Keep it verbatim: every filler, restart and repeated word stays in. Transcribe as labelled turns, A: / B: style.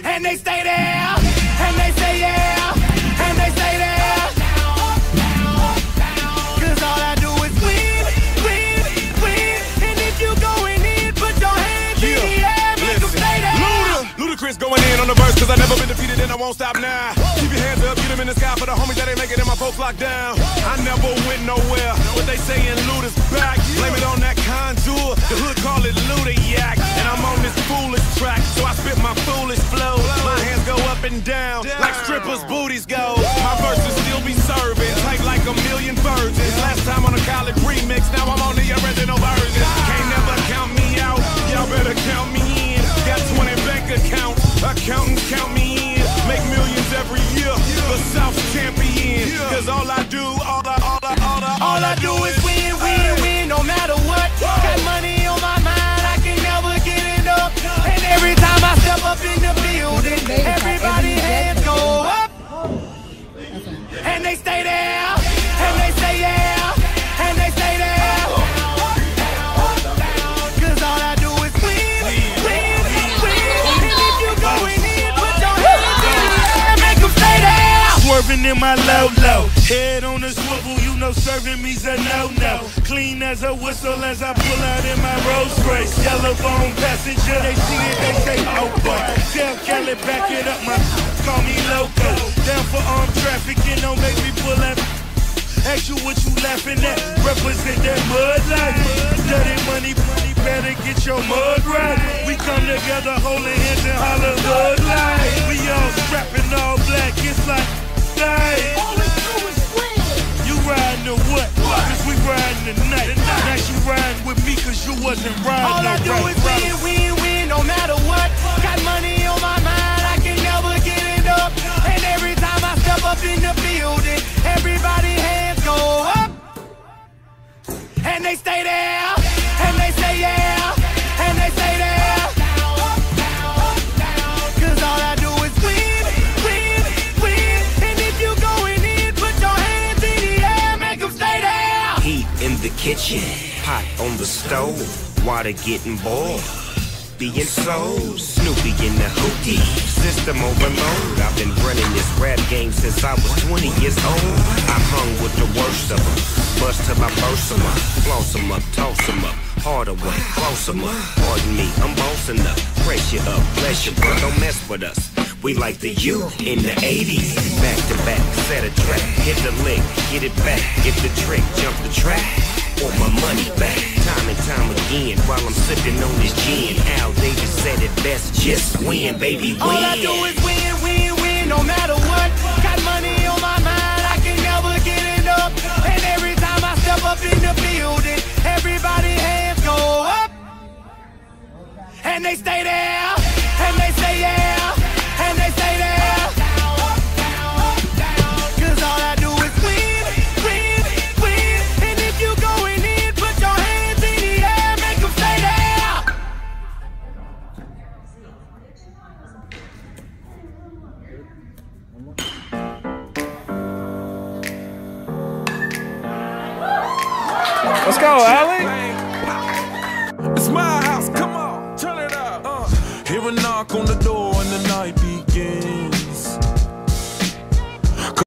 A: and they stay there, and they say yeah, and they stay there. Cause all I do is win, win, win. And if you going in, put your hands in the air, make them stay there.
B: Luda, Ludacris going in on the verse, cause I never been defeated and I won't stop now. Keep your hands up, get them in the sky for the homies that ain't make it and my folks locked down. I never went nowhere, but they saying Luda's back. Blame it on that contour, the hood call it Luda Yak. And I'm on this foolish track, so I spit my foolish flow. My hands go up and down, like strippers' booties go. My verses still be serving, tight like a million virgins. Last time on a college remix, now I'm on the original version. Can't never count me out, y'all better count me in. Got twenty bank accounts, accountants count me in. Make millions every year, the South champion. Cause all I do, all I, all I, all I,
A: All I do is win, win, win, no matter what. Got money on my mind, I can never get it up. And every time I step up in the building, everybody hands go up. And they stay there, and they say yeah, and they stay there. Cause all I do is win, win, win. And if you going in, put your hands in the air, make them stay there.
C: Swerving in my low-low, head on the swivel, you know serving me's a no-no. Clean as a whistle as I pull out in my Rolls Royce. Yellow bone passenger, they see it, they say, oh boy. Tell Kelly, back it up, my call me loco. Down for armed trafficking, don't make me pull that. Ask you what you laughing at, represent that mud life. Dirty money, money, better get your mud right. We come together, holding hands and holler hood life. We all strapping all black, it's like, hey. You riding or what? Cause we riding tonight. Now you riding with me cause you wasn't riding.
A: All I do is win, win, win, no matter what. Got money on my mind, I can never get it up. And every time I step up in the building, everybody hands go up. And they stay there, and they say yeah, and they stay there. Cause all I do is win, win, win. And if you going in, put your hands in the air, make them stay there.
D: Heat in the kitchen, pot on the stove, water getting boiled. Being sold, Snoopy in the hootie, system overload. I've been running this rap game since I was twenty years old. I hung with the worst of them, bust till I burst them up, floss them up, toss them up, harder way, close them up. Pardon me, I'm bossing up, press you up, bless you, bro, don't mess with us. We like the U in the eighties, back to back, set a track, hit the lick, get it back, get the trick, jump the track. Want my money back, time and time again, while I'm sipping on this gin. Al Davis said it best, just win, baby, win.
A: All I do is win, win, win, no matter what. Got money on my mind, I can never get it up. And every time I step up in the building, everybody hands go up. And they stay there, and they say yeah, and they stay there. Cause all I do is win, win, win. And if you going in, put your hands in the air, make them stay there.
E: Let's go, Allie.
B: It's my house, come on, turn it up. Uh. Hear a knock on the door and the night begins.